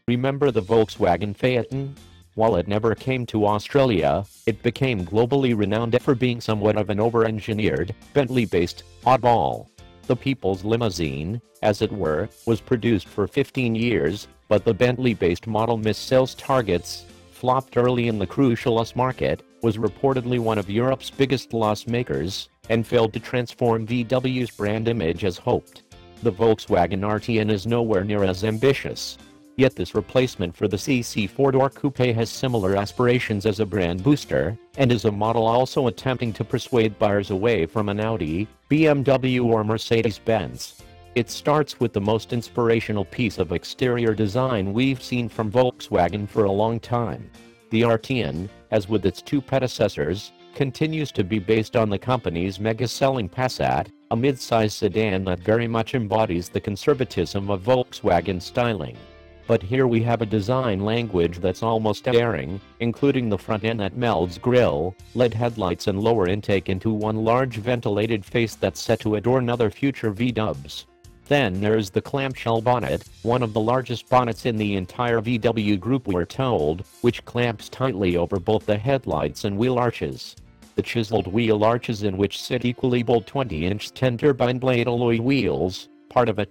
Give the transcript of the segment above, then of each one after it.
Remember the Volkswagen Phaeton? While it never came to Australia, it became globally renowned for being somewhat of an over-engineered, Bentley-based oddball. The People's Limousine, as it were, was produced for 15 years, but the Bentley-based model missed sales targets, flopped early in the crucial US market, was reportedly one of Europe's biggest loss makers, and failed to transform VW's brand image as hoped. The Volkswagen RTN is nowhere near as ambitious. Yet this replacement for the CC four-door coupe has similar aspirations as a brand booster, and is a model also attempting to persuade buyers away from an Audi, BMW or Mercedes-Benz. It starts with the most inspirational piece of exterior design we've seen from Volkswagen for a long time. The RTN, as with its two predecessors, continues to be based on the company's mega-selling Passat, a mid-size sedan that very much embodies the conservatism of Volkswagen styling. But here we have a design language that's almost daring, including the front end that melds grille, LED headlights and lower intake into one large ventilated face that's set to adorn other future V-dubs. Then there's the clamshell bonnet, one of the largest bonnets in the entire VW group we're told, which clamps tightly over both the headlights and wheel arches. The chiseled wheel arches in which sit equally bold 20-inch 10-turbine blade alloy wheels, part of a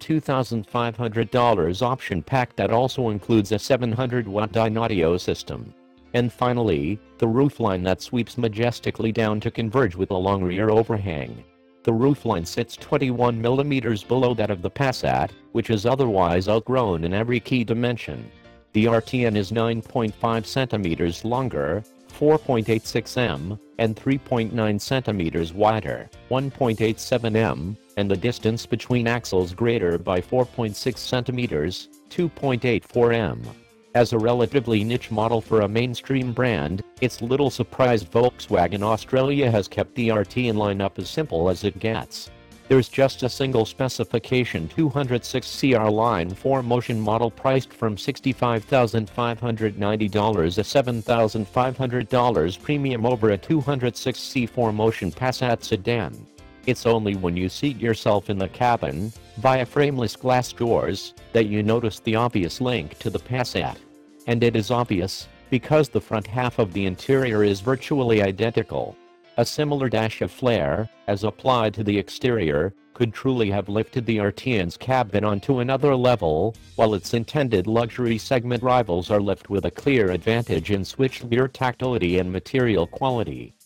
$2,500 option pack that also includes a 700-watt Dynaudio system. And finally, the roofline that sweeps majestically down to converge with a long rear overhang. The roofline sits 21 millimeters below that of the Passat, which is otherwise outgrown in every key dimension. The RTN is 9.5 centimeters longer, 4.86 m, and 3.9 centimeters wider, 1.87 m, and the distance between axles greater by 4.6 centimeters, 2.84 m. As a relatively niche model for a mainstream brand, it's little surprise Volkswagen Australia has kept the RTN lineup as simple as it gets. There's just a single specification 206CR Line 4 Motion model priced from $65,590, a $7,500 premium over a 206C4 Motion Passat sedan. It's only when you seat yourself in the cabin, via frameless glass doors, that you notice the obvious link to the Passat. And it is obvious, because the front half of the interior is virtually identical. A similar dash of flair, as applied to the exterior, could truly have lifted the RTN's cabin onto another level, while its intended luxury segment rivals are left with a clear advantage in switched rear tactility and material quality.